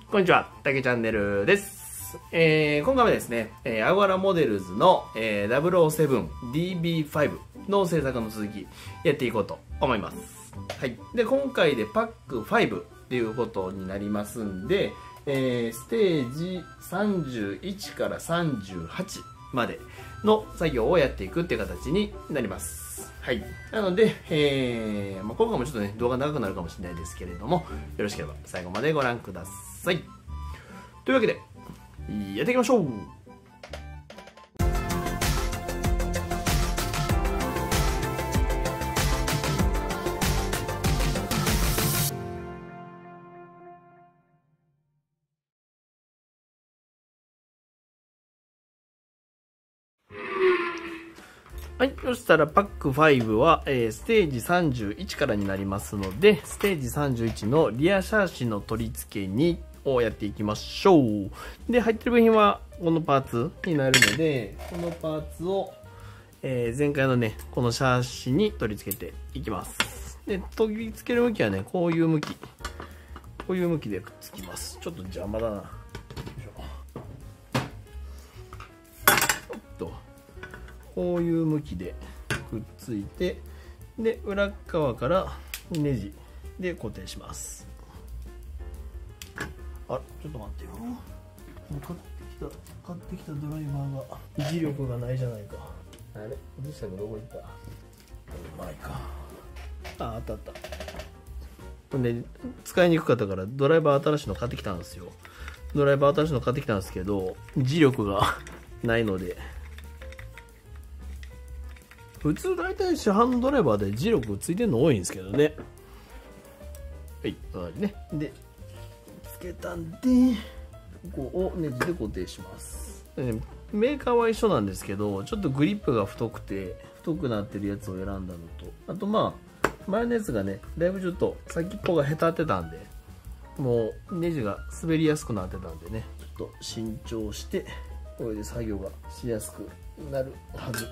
こんにちは、たけチャンネルです。今回はですね、アゴラモデルズの、007DB5 の制作の続きやっていこうと思います。はい。で、今回でパック5っていうことになりますんで、ステージ31から38までの作業をやっていくっていう形になります。はい。なので、今回もちょっとね、動画長くなるかもしれないですけれども、よろしければ最後までご覧ください。というわけで、やっていきましょう。はい。そしたら、パック5は、ステージ31からになりますので、ステージ31のリアシャーシの取り付けに、をやっていきましょう。で、入ってる部品は、このパーツになるので、このパーツを、前回のね、このシャーシに取り付けていきます。で、取り付ける向きはね、こういう向き。こういう向きでくっつきます。ちょっと邪魔だな。よいしょ。こういう向きでくっついて、で裏側からネジで固定します。あ、ちょっと待ってよ。買ってきたドライバーが磁力がないじゃないか。あれ、どうしたか、どこ行った？うまいか。あったあった。で、使いにくかったからドライバー新しいの買ってきたんですよ。ドライバー新しいの買ってきたんですけど、磁力がないので。普通大体市販のドライバーで磁力ついてるの多いんですけどね。はい、ね。で、つけたんで、ここをネジで固定します。メーカーは一緒なんですけど、ちょっとグリップが太くなってるやつを選んだのと、あとマヨネーズがね、だいぶちょっと先っぽがへたってたんで、もうネジが滑りやすくなってたんでね、ちょっと新調して、これで作業がしやすくなるはず。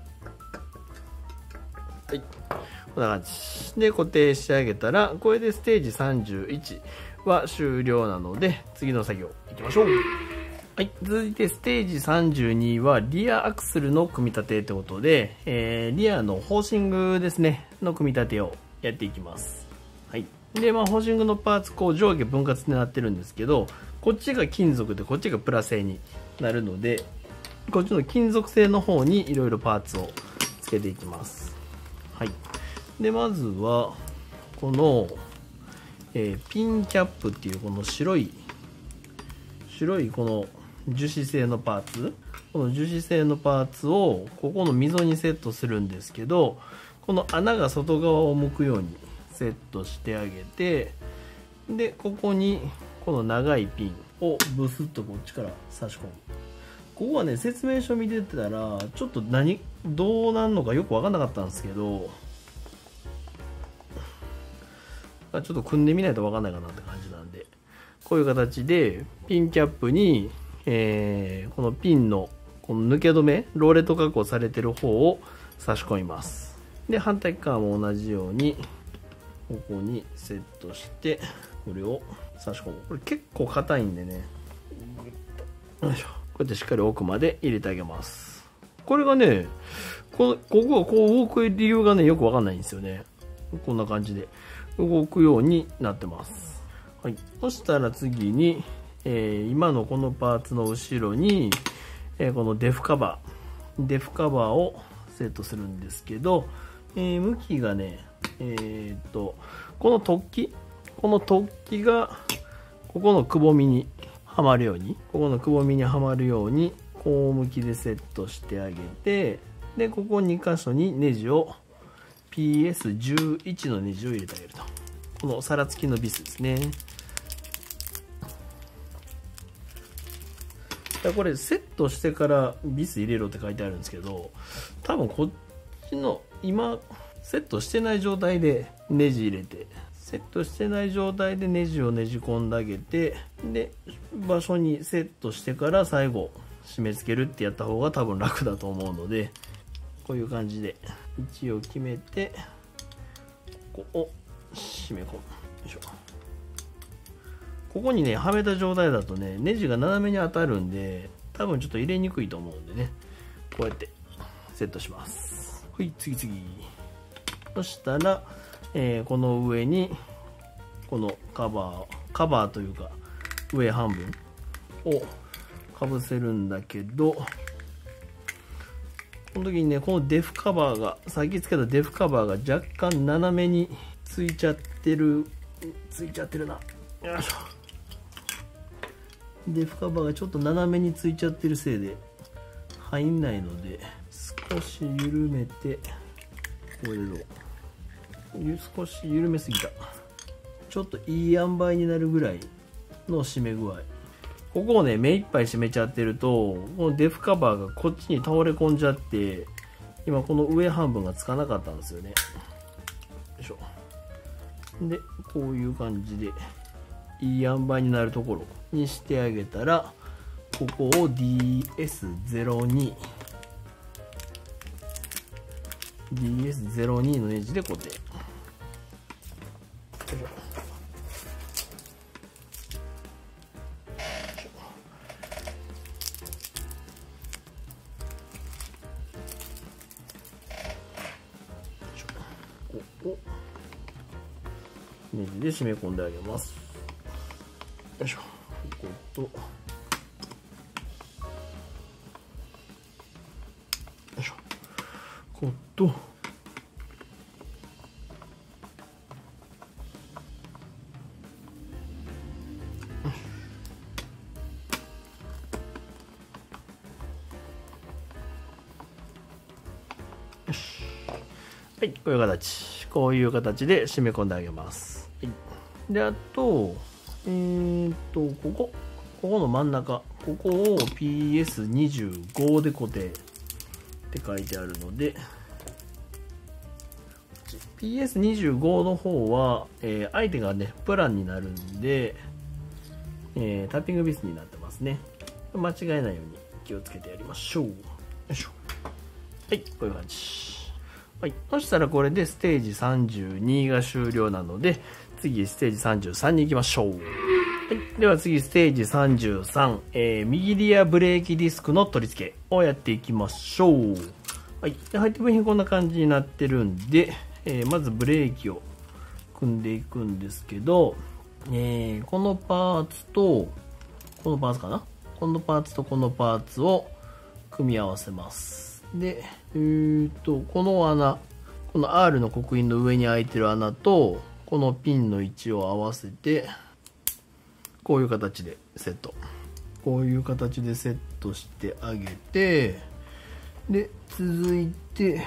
はい、こんな感じで固定してあげたら、これでステージ31は終了なので、次の作業いきましょう。はい、続いてステージ32はリアアクセルの組み立てということで、リアのホーシングですねの組み立てをやっていきます。はい、でホーシングのパーツこう上下分割になってるんですけど、こっちが金属でこっちがプラ製になるので、こっちの金属製の方にいろいろパーツをつけていきます。はい、でまずはこの、ピンキャップっていうこの白いこの樹脂製のパーツ、この樹脂製のパーツをここの溝にセットするんですけど、この穴が外側を向くようにセットしてあげて、でここにこの長いピンをブスッとこっちから差し込む。ここはね、説明書見てたらちょっとどうなんのかよく分かんなかったんですけど、ちょっと組んでみないと分かんないかなって感じなんで、こういう形でピンキャップに、このピンのこの抜け止め、ローレット加工されてる方を差し込みます。で反対側も同じようにここにセットしてこれを差し込む。これ結構硬いんでね、よいしょ、こうやってしっかり奥まで入れてあげます。これがね、ここがこう動く理由がねよくわかんないんですよね。こんな感じで動くようになってます。はい、そしたら次に、今のこのパーツの後ろに、このデフカバーをセットするんですけど、向きがね、この突起がここのくぼみにはまるように、こう向きでセットしてあげて、でここ2箇所にネジを PS11 のネジを入れてあげると。この皿付きのビスですね。これセットしてからビス入れろって書いてあるんですけど、多分こっちの今セットしてない状態でネジ入れて、セットしてない状態でネジをねじ込んであげて、で場所にセットしてから最後締め付けるってやった方が多分楽だと思うので、こういう感じで位置を決めてここを締め込む。よいしょ。 ここにねはめた状態だとねネジが斜めに当たるんで多分ちょっと入れにくいと思うんでね、こうやってセットします。はい、次。そしたら、この上にこのカバーというか上半分をかぶせるんだけど、この時にねこのデフカバーがさっきつけたデフカバーが若干斜めについちゃってるな。よいしょ。デフカバーがちょっと斜めについちゃってるせいで入んないので、少し緩めて、これどう？少し緩めすぎた。ちょっといい塩梅になるぐらいの締め具合。ここをね目いっぱい締めちゃってるとこのデフカバーがこっちに倒れ込んじゃって今この上半分がつかなかったんですよね。よいしょ。でこういう感じでいい塩梅になるところにしてあげたら、ここを DS02 のネジで固定。ここネジで締め込んであげます。よいしょ。こことよいしょ、ここと、はい、こういう形で締め込んであげます。はい、であとここの真ん中、ここを PS25 で固定って書いてあるので、PS25 の方は、相手がねプランになるんで、タッピングビスになってますね。間違えないように気をつけてやりましょう。よいしょ。はい、こういう感じ。はい、そしたらこれでステージ32が終了なので、次ステージ33に行きましょう。はい、では次ステージ33、右リアブレーキディスクの取り付けをやっていきましょう。はい、で入って部品こんな感じになってるんで、まずブレーキを組んでいくんですけど、このパーツとこのパーツかな、このパーツとこのパーツを組み合わせます。で、この穴、この R の刻印の上に開いてる穴とこのピンの位置を合わせて、こういう形でセット、こういう形でセットしてあげて、で続いて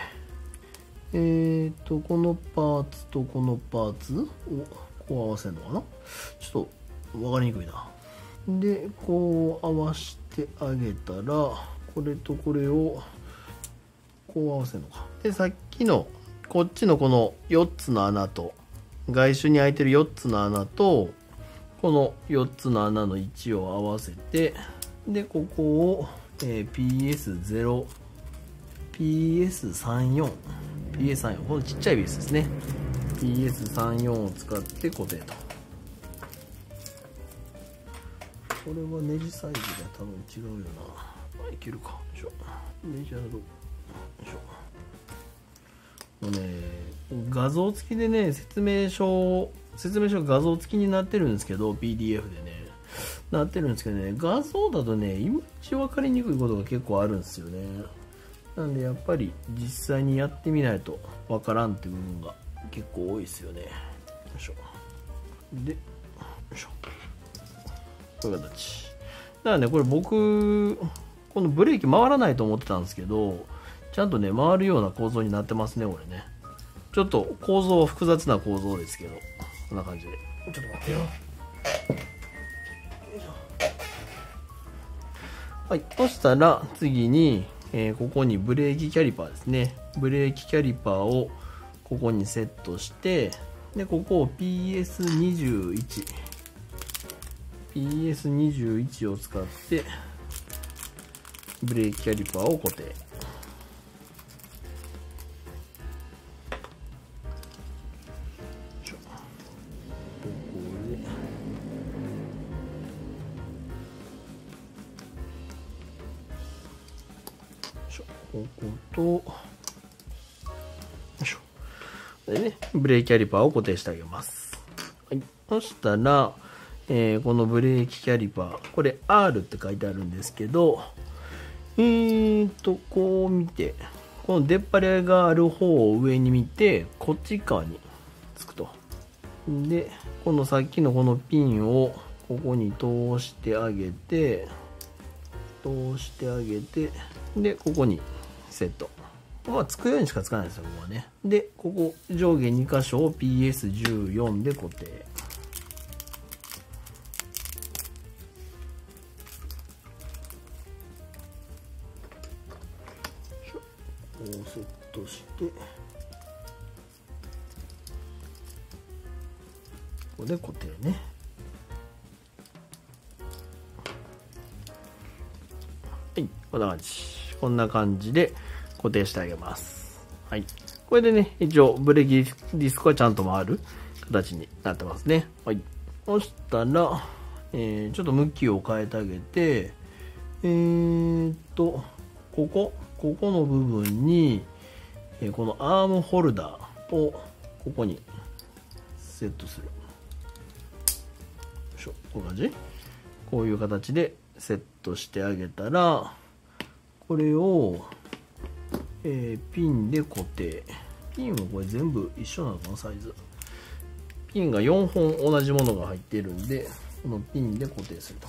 このパーツとこのパーツをこう合わせるのかな、ちょっと分かりにくいな。でこう合わせてあげたら、これとこれをこう合わせるのか。でさっきのこっちのこの4つの穴と、外周に開いてる4つの穴とこの4つの穴の位置を合わせて、でここを、PS0 PS34 このちっちゃいビースですね、 PS34 を使って固定と。これはネジサイズが多分違うよな。いけるか。よいしょ。ネジはどう、よいしょ。もうね、画像付きでね、説明書画像付きになってるんですけど、 PDF でねなってるんですけどね、画像だとねいまいち分かりにくいことが結構あるんですよね。なんでやっぱり実際にやってみないと分からんっていう部分が結構多いですよね。よいしょ。で、よいしょ。こういう形だからね、これ僕このブレーキ回らないと思ってたんですけど、ちゃんとね回るような構造になってますね。これねちょっと構造は複雑な構造ですけど、こんな感じで。ちょっと待ってよ。はい、そしたら次に、ここにブレーキキャリパーですね。ブレーキキャリパーをここにセットして、でここを PS21 を使ってブレーキキャリパーを固定。 ここと、よいしょ。でね、ブレーキキャリパーを固定してあげます。はい。そしたら、このブレーキキャリパー、これ R って書いてあるんですけど、こう見て、この出っ張りがある方を上に見て、こっち側につくと。で、このさっきのこのピンをここに通してあげて、で、ここにセット。まあ、つくようにしかつかないですよ、ここはね。で、ここ上下2箇所を PS14 で固定。こうセットして、ここで固定ね。はい、こんな感じで固定してあげます。はい。これでね、一応ブレーキディスクはちゃんと回る形になってますね。はい。そしたら、ちょっと向きを変えてあげて、ここの部分に、このアームホルダーをここにセットする。よいしょ、こういう感じ？こういう形でセットしてあげたら、これを、ピンで固定。ピンはこれ全部一緒なのかな、サイズ。ピンが4本同じものが入っているんで、このピンで固定すると。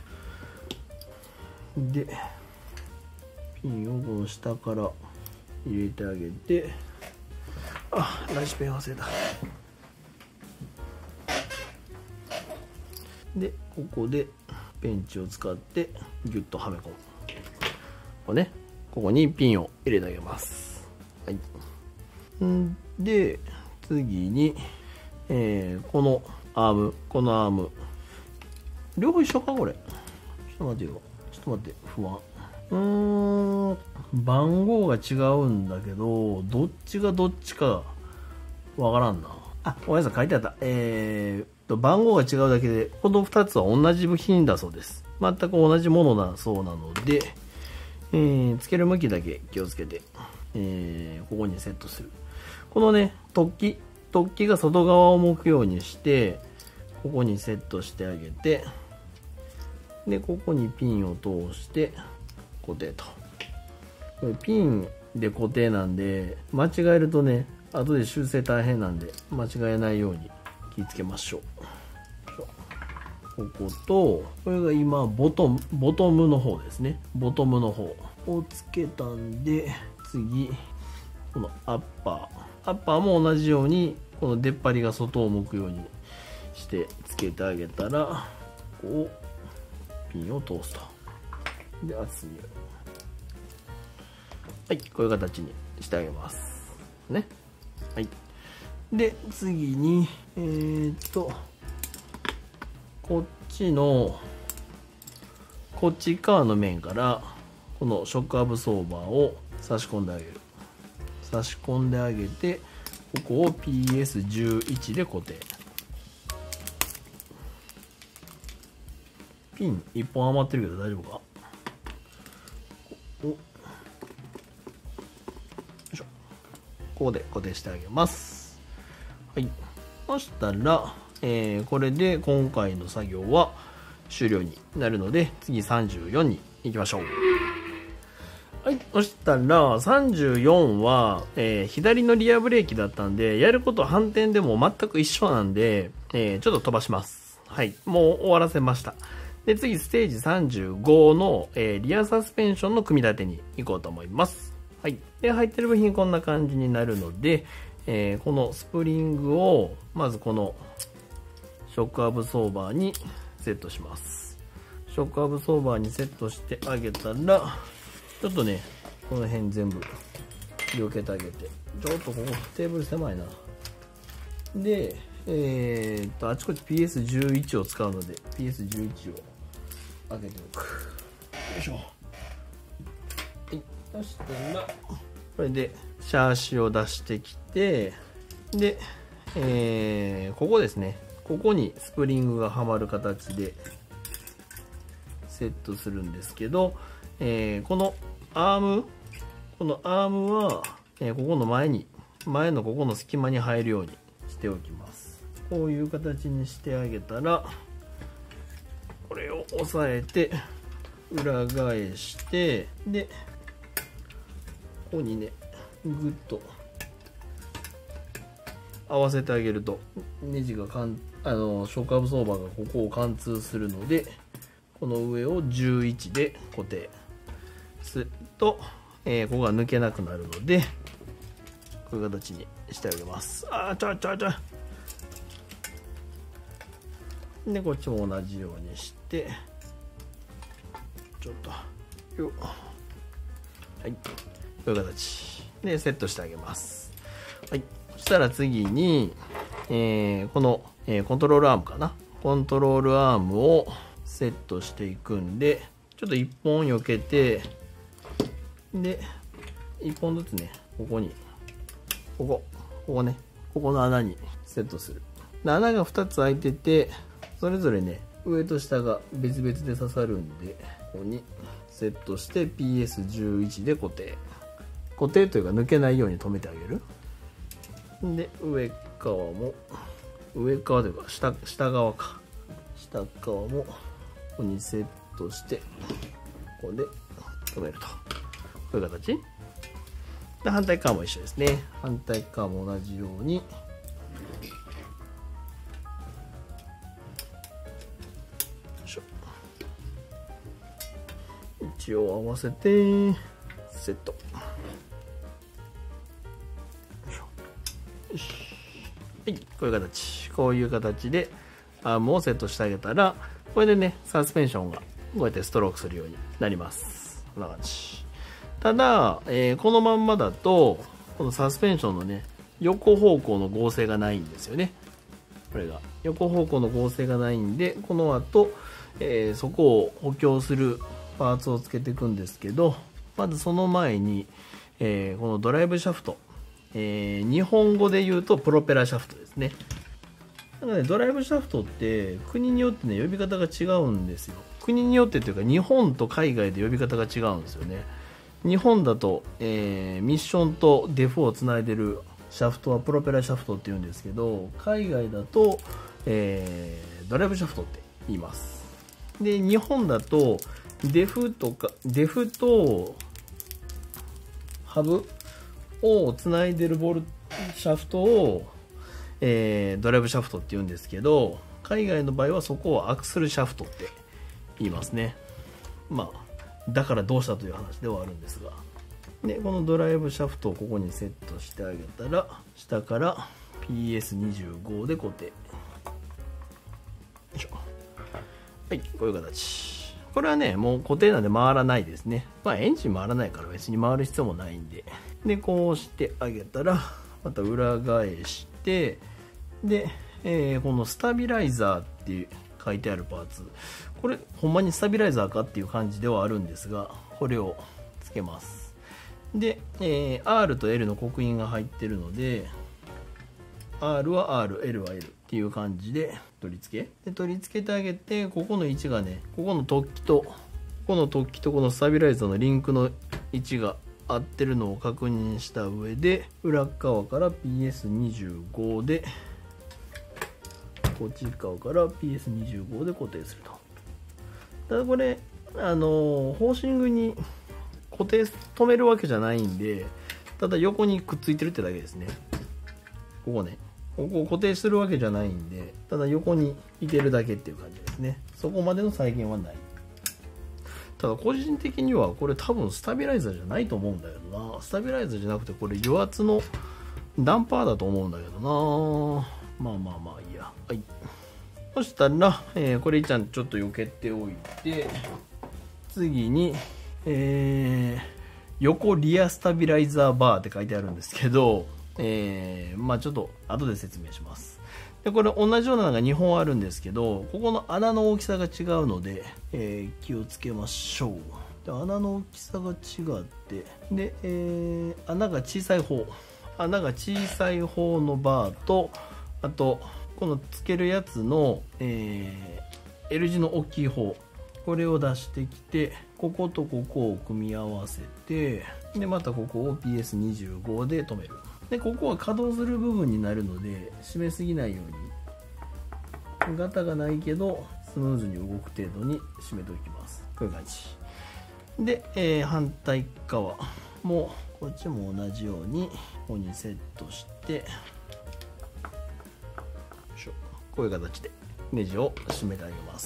で、ピンをこの下から入れてあげて、あ、ライシペン忘れた。で、ここでペンチを使ってギュッとはめ込む。こうね、ここにピンを入れてあげます。はい。で、次に、このアーム。両方一緒かこれ。ちょっと待ってよ。ちょっと待って、不安。番号が違うんだけど、どっちがどっちかわからんな。あ、ごめんなさい、書いてあった。番号が違うだけで、この2つは同じ部品だそうです。全く同じものだそうなので、つける向きだけ気をつけて、ここにセットする。このね、突起が外側を向くようにして、ここにセットしてあげて、で、ここにピンを通して固定と。これピンで固定なんで、間違えるとね、後で修正大変なんで、間違えないように気をつけましょう。ここと、これが今ボトムの方ですね。ボトムの方をつけたんで、次、このアッパーも同じように、この出っ張りが外を向くようにしてつけてあげたら、こう、ピンを通すと。で、厚みを。はい、こういう形にしてあげます。ね。はい。で、次に、こっち側の面から、このショックアブソーバーを差し込んであげる。差し込んであげて、ここを PS11 で固定。ピン1本余ってるけど大丈夫か？よいしょ。ここで固定してあげます。はい。そしたら、これで今回の作業は終了になるので、次34に行きましょう。はい。そしたら34は、左のリアブレーキだったんで、やること反転でも全く一緒なんで、ちょっと飛ばします。はい。もう終わらせました。で、次、ステージ35の、リアサスペンションの組み立てに行こうと思います。はい。で、入ってる部品こんな感じになるので、このスプリングを、まずこの、ショックアブソーバーにセットします。ショックアブソーバーにセットしてあげたら、ちょっとね、この辺全部、避けてあげて。ちょっとここテーブル狭いな。で、あちこち PS11 を使うので、PS11 を開けておく。よいしょ。はい。そしたら、これで、シャーシを出してきて、で、ここですね。ここにスプリングがはまる形でセットするんですけど、このアームこのアームは、ここの前のここの隙間に入るようにしておきます。こういう形にしてあげたら、これを押さえて裏返して、でここにねグッと合わせてあげると、ネジがショックアブソーバーがここを貫通するので、この上を11で固定すると、ここが抜けなくなるので、こういう形にしてあげます。でこっちも同じようにして、ちょっとよっ、はい、こういう形でセットしてあげます。はい、そしたら次に、この、コントロールアームかな、コントロールアームをセットしていくんで、ちょっと1本避けて、で1本ずつね、ここにここね、ここの穴にセットする。で穴が2つ開いてて、それぞれね上と下が別々で刺さるんで、ここにセットして PS11 で固定というか抜けないように留めてあげる。で上側というか下側もここにセットして、ここで留めると、こういう形で、反対側も一緒ですね。反対側も同じように一応合わせてセット。はい、こういう形でアームをセットしてあげたら、これでねサスペンションがこうやってストロークするようになります。こんな感じ。ただ、このまんまだとこのサスペンションのね横方向の合成がないんですよね。これが横方向の合成がないんで、この後、そこを補強するパーツをつけていくんですけど、まずその前に、このドライブシャフト、日本語で言うとプロペラシャフトですね。だからね、ドライブシャフトって国によってね呼び方が違うんですよ。国によってというか、日本と海外で呼び方が違うんですよね。日本だと、ミッションとデフをつないでるシャフトはプロペラシャフトって言うんですけど、海外だと、ドライブシャフトって言います。で日本だとデフとハブをつないでるシャフトを、ドライブシャフトって言うんですけど、海外の場合はそこをアクセルシャフトって言いますね。まあだからどうしたという話ではあるんですが、でこのドライブシャフトをここにセットしてあげたら、下から PS25 で固定。よいしょ。はい、こういう形。これはねもう固定なんで回らないですね。まあエンジン回らないから別に回る必要もないんで、こうしてあげたらまた裏返して、で、このスタビライザーって書いてあるパーツ、これほんまにスタビライザーかっていう感じではあるんですが、これをつけます。で、R と L の刻印が入ってるので、 R は R、L は Lっていう感じで取り付けてあげて、ここの位置がね、ここの突起とこのスタビライザーのリンクの位置が合ってるのを確認した上で、裏側から PS25 で、こっち側から PS25 で固定すると。ただこれホーシングに止めるわけじゃないんで、ただ横にくっついてるってだけですね。ここを固定するわけじゃないんで、ただ横にいてるだけっていう感じですね。そこまでの再現はない。ただ個人的にはこれ多分スタビライザーじゃないと思うんだけどな。スタビライザーじゃなくてこれ油圧のダンパーだと思うんだけどな。まあいいや。はい、そしたら、これちゃんちょっと避けておいて、次に、横リアスタビライザーバーって書いてあるんですけど、まあちょっと後で説明します。でこれ同じようなのが2本あるんですけど、ここの穴の大きさが違うので、気をつけましょう。で穴の大きさが違って、で、穴が小さい方のバーと、あとこのつけるやつの、L 字の大きい方、 これを出してきて、こことここを組み合わせて、でまたここを PS25 で止める。でここは稼働する部分になるので締めすぎないように、ガタがないけどスムーズに動く程度に締めておきます。こういう感じで、反対側もこっちも同じようにここにセットして、こういう形でネジを締めてあげます。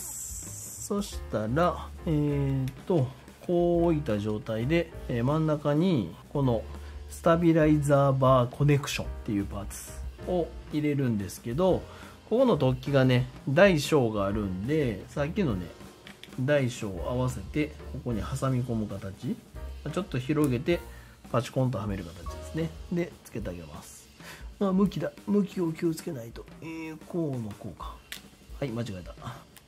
そしたらこう置いた状態で、真ん中にこのスタビライザーバーコネクションっていうパーツを入れるんですけど、ここの突起がね大小があるんで、さっきのね大小を合わせてここに挟み込む形、ちょっと広げてパチコンとはめる形ですね。でつけてあげます。向きを気をつけないと、こうのこうか、はい、間違えた。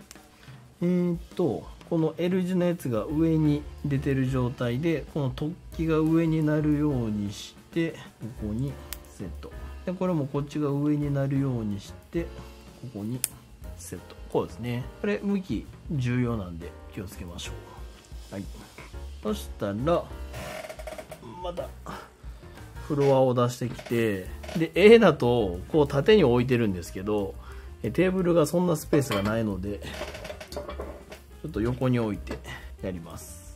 この L 字のやつが上に出てる状態で、この突起が上になるようにしてここにセットで、これもこっちが上になるようにしてここにセット。こうですね。これ向き重要なんで気をつけましょう。はい、そしたらまたフロアを出してきて、で A だとこう縦に置いてるんですけど、テーブルがそんなスペースがないのでちょっと横に置いてやります。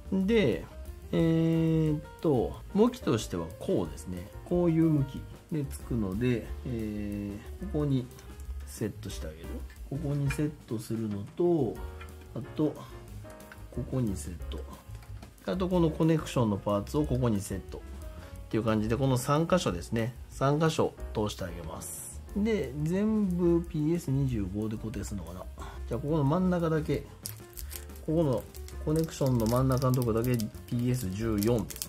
で向きとしてはこうですね。こういう向きでつくので、ここにセットしてあげる。ここにセットするのと、あとここにセット、あとこのコネクションのパーツをここにセットっていう感じで、この3箇所ですね、3箇所通してあげます。で全部 PS25 で固定するのかな。じゃあここの真ん中だけ、ここのコネクションの真ん中のところだけ PS14 です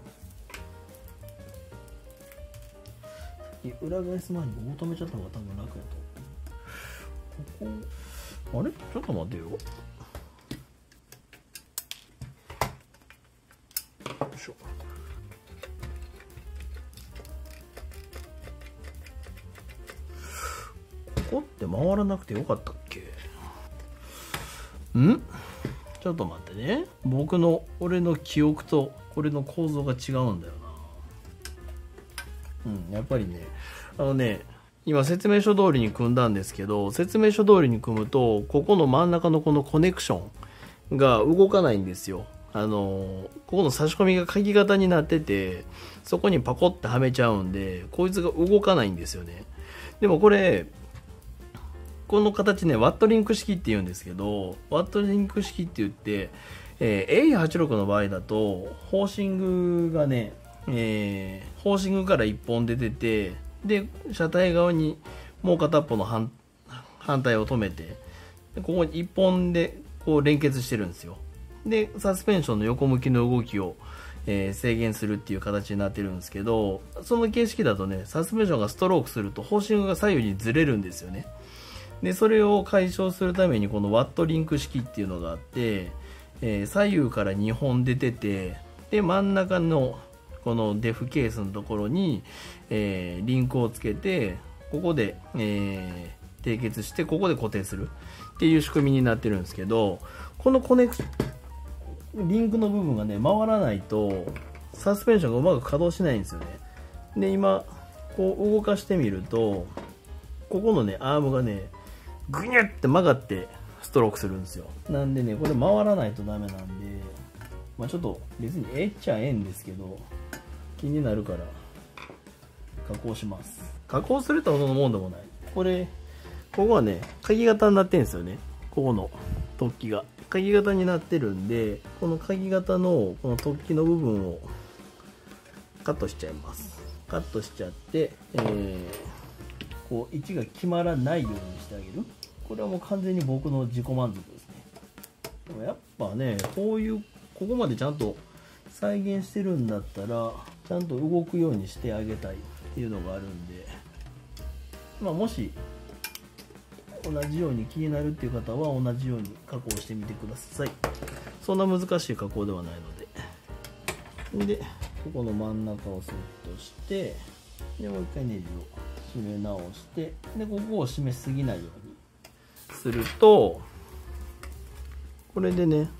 ね。裏返す前にここ止めちゃった方が多分楽やと。ここあれちょっと待てよ。よいしょ。ここって回らなくてよかったっけ？ちょっと待ってね。俺の記憶とこれの構造が違うんだよな。やっぱりね、今説明書通りに組んだんですけど、説明書通りに組むとここの真ん中のこのコネクションが動かないんですよ。ここの差し込みが鍵型になってて、そこにパコってはめちゃうんで、こいつが動かないんですよね。でもこの形ね、ワットリンク式って言うんですけど、ワットリンク式って言って、A86 の場合だとホーシングがね、ホーシングから1本出てて、で車体側にもう片っぽの反対を止めて、ここに1本でこう連結してるんですよ。でサスペンションの横向きの動きを、制限するっていう形になってるんですけど、その形式だとね、サスペンションがストロークするとホーシングが左右にずれるんですよね。でそれを解消するためにこのワットリンク式っていうのがあって、左右から2本出てて、で真ん中のこのデフケースのところに、リンクをつけて、ここで、締結して、ここで固定するっていう仕組みになってるんですけど、このリンクの部分がね回らないとサスペンションがうまく稼働しないんですよね。で今こう動かしてみると、ここのねアームがねグニュって曲がってストロークするんですよ。なんでねこれ回らないとダメなんで、ちょっと別にええっちゃええんですけど、気になるから加工します。加工するとそのもんでもない。ここはね鍵型になってるんですよね。ここの突起が鍵型になってるんで、この鍵型のこの突起の部分をカットしちゃいます。カットしちゃって、こう位置が決まらないようにしてあげる。これはもう完全に僕の自己満足ですね。でもやっぱね、ここまでちゃんと再現してるんだったらちゃんと動くようにしてあげたいっていうのがあるんで、もし同じように気になるっていう方は同じように加工してみてください。そんな難しい加工ではないので。でここの真ん中をセットして、でもう一回ネジを締め直して、でここを締めすぎないようにすると、 これでね、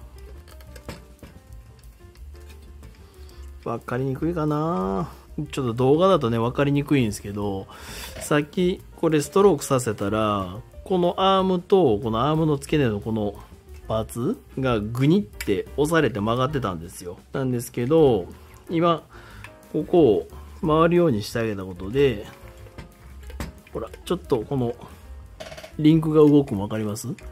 分かりにくいかな。ちょっと動画だとね分かりにくいんですけど、さっきこれストロークさせたら、このアームとこのアームの付け根のこのパーツがグニって押されて曲がってたんですよ。なんですけど、今ここを回るようにしてあげたことで、ほらちょっとこのリンクが動くの分かります？こ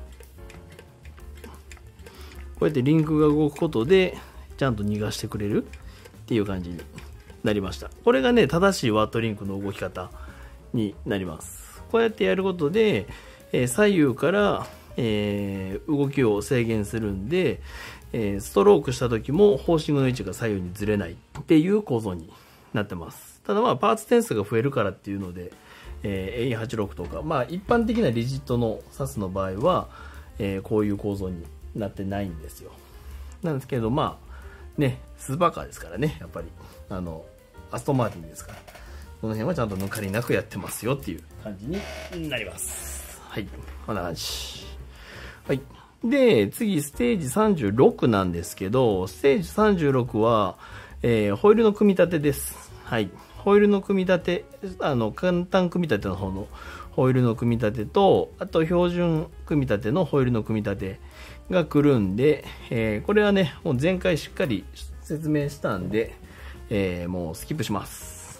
うやってリンクが動くことでちゃんと逃がしてくれるっていう感じになりました。これがね正しいワットリンクの動き方になります。こうやってやることで、左右から、動きを制限するんで、ストロークした時もホーシングの位置が左右にずれないっていう構造になってます。ただまあパーツ点数が増えるからっていうので、A86 とか、まあ一般的なリジットのサスの場合は、こういう構造になってないんですよ。なんですけど、まあね、スーパーカーですからね、やっぱりアストンマーティンですから、この辺はちゃんと抜かりなくやってますよっていう感じになります。はい、こんな感じ。はい。で、次、ステージ36なんですけど、ステージ36は、ホイールの組み立てです。はい。ホイールの組み立て、簡単組み立ての方のホイールの組み立てと、あと標準組み立てのホイールの組み立てが来るんで、これはね、もう前回しっかり説明したんで、もうスキップします。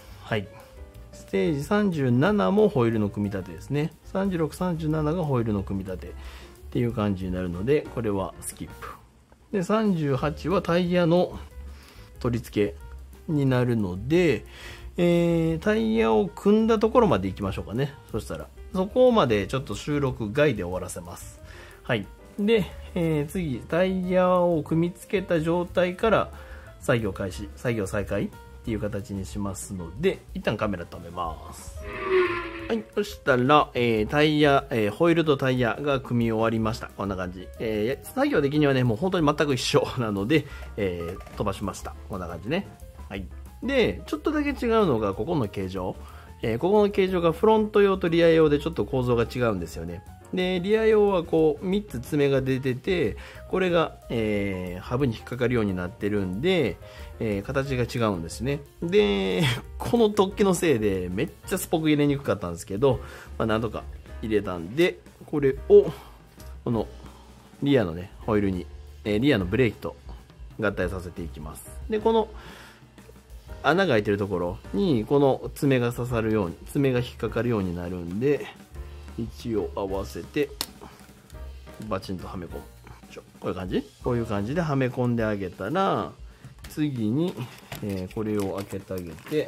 はい。ステージ37もホイールの組み立てですね。36、37がホイールの組み立てっていう感じになるので、これはスキップ。で、38はタイヤの取り付けになるので、タイヤを組んだところまで行きましょうかね。そしたら、そこまでちょっと収録外で終わらせます。はい。で、次、タイヤを組み付けた状態から作業開始、作業再開っていう形にしますので、一旦カメラ止めます。はい、そしたら、タイヤ、ホイールとタイヤが組み終わりました。こんな感じ。作業的にはね、もう本当に全く一緒なので、飛ばしました。こんな感じね。はい。で、ちょっとだけ違うのが、ここの形状。ここの形状がフロント用とリア用でちょっと構造が違うんですよね。で、リア用はこう、3つ爪が出てて、これが、ハブに引っかかるようになってるんで、形が違うんですね。で、この突起のせいでめっちゃスポーク入れにくかったんですけど、まあ、なんとか入れたんで、これを、このリアのね、ホイールに、リアのブレーキと合体させていきます。で、この穴が開いてるところに、この爪が刺さるように、爪が引っかかるようになるんで、位置を合わせて、バチンとはめ込む。こういう感じ？こういう感じではめ込んであげたら、次に、これを開けてあげて、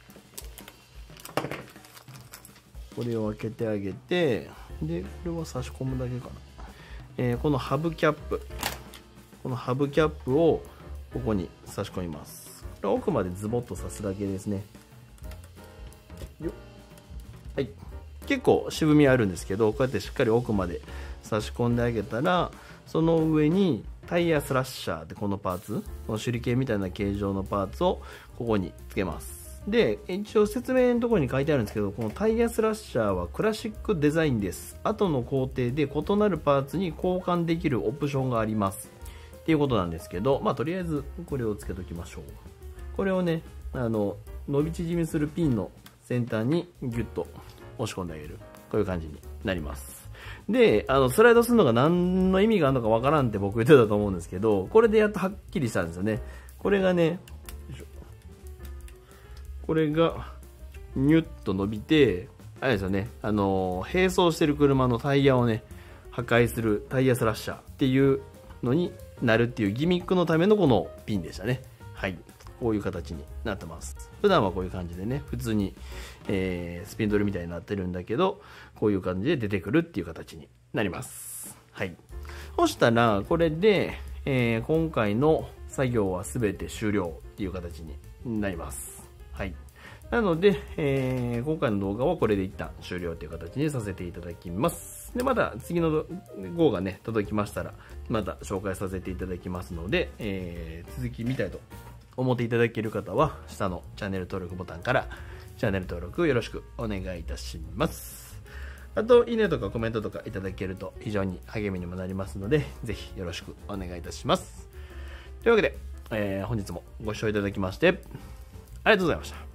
これを開けてあげて、で、これは差し込むだけかな。このハブキャップ、このハブキャップをここに差し込みます。奥までズボッと刺すだけですね。よっ。はい。結構渋みあるんですけど、こうやってしっかり奥まで差し込んであげたら、その上にタイヤスラッシャーってこのパーツ、この手裏剣みたいな形状のパーツをここにつけます。で、一応説明のところに書いてあるんですけど、このタイヤスラッシャーはクラシックデザインです。後の工程で異なるパーツに交換できるオプションがあります。っていうことなんですけど、まあとりあえずこれをつけときましょう。これをね、伸び縮みするピンの先端にギュッと押し込んであげる。こういう感じになります。で、スライドするのが何の意味があるのかわからんって僕言ってたと思うんですけど、これでやっとはっきりしたんですよね。これがね、これがニュッと伸びて、あれですよね、並走してる車のタイヤをね、破壊するタイヤスラッシャーっていうのになるっていうギミックのためのこのピンでしたね。はい。こういう形になってます。普段はこういう感じでね、普通に、スピンドルみたいになってるんだけど、こういう感じで出てくるっていう形になります。はい。そしたら、これで、今回の作業は全て終了っていう形になります。はい。なので、今回の動画はこれで一旦終了という形にさせていただきます。で、また次の号がね、届きましたら、また紹介させていただきますので、続き見たいと思っていただける方は、下のチャンネル登録ボタンからチャンネル登録よろしくお願いいたします。 あと、いいねとかコメントとかいただけると非常に励みにもなりますので、ぜひよろしくお願いいたします。というわけで、本日もご視聴いただきまして、ありがとうございました。